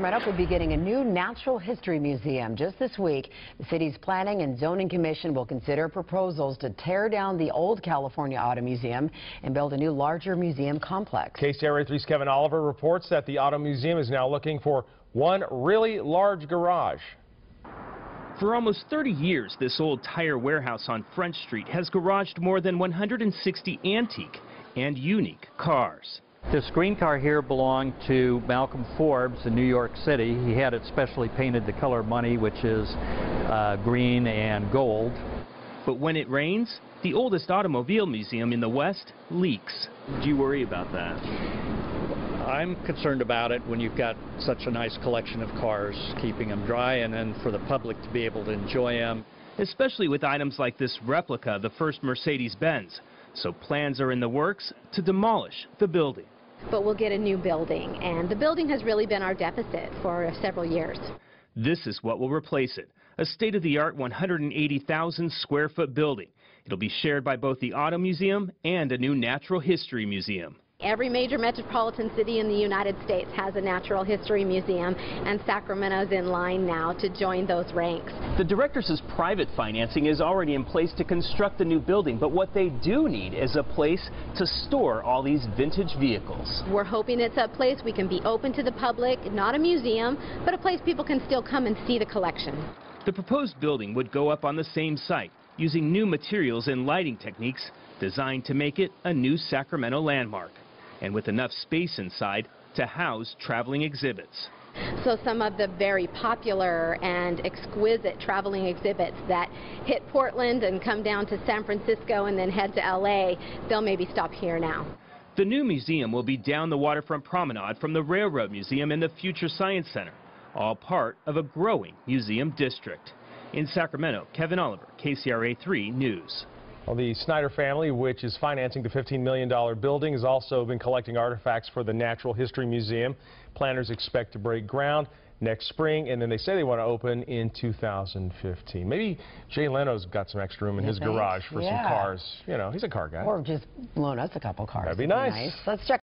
Sacramento could be getting a new natural history museum. Just this week, the city's Planning and Zoning Commission will consider proposals to tear down the old California Auto Museum and build a new, larger museum complex. KCRA 3's Kevin Oliver reports that the Auto Museum is now looking for one really large garage. For almost 30 years, this old tire warehouse on Front Street has garaged more than 160 antique and unique cars. This green car here belonged to Malcolm Forbes in New York City. He had it specially painted the color money, which is green and gold. But when it rains, the oldest automobile museum in the West leaks. Do you worry about that? I'm concerned about it when you've got such a nice collection of cars, keeping them dry, and then for the public to be able to enjoy them. Especially with items like this replica of the first Mercedes-Benz. So plans are in the works to demolish the building. But we'll get a new building, and the building has really been our deficit for several years. This is what will replace it, a state-of-the-art 180,000 square foot building. It'll be shared by both the Auto Museum and a new Natural History Museum. Every major metropolitan city in the United States has a natural history museum, and Sacramento's in line now to join those ranks. The director says private financing is already in place to construct the new building, but what they do need is a place to store all these vintage vehicles. We're hoping it's a place we can be open to the public, not a museum, but a place people can still come and see the collection. The proposed building would go up on the same site, using new materials and lighting techniques designed to make it a new Sacramento landmark, and with enough space inside to house traveling exhibits. So some of the very popular and exquisite traveling exhibits that hit Portland and come down to San Francisco and then head to LA, they'll maybe stop here now. The new museum will be down the waterfront promenade from the Railroad Museum and the Future Science Center, all part of a growing museum district. In Sacramento, Kevin Oliver, KCRA 3 News. Well, the Snyder family, which is financing the $15 million building, has also been collecting artifacts for the Natural History Museum. Planners expect to break ground next spring, and then they say they want to open in 2015. Maybe Jay Leno's got some extra room in his garage for some cars. You know, he's a car guy. Or just loan us a couple cars. That'd be nice. Let's check.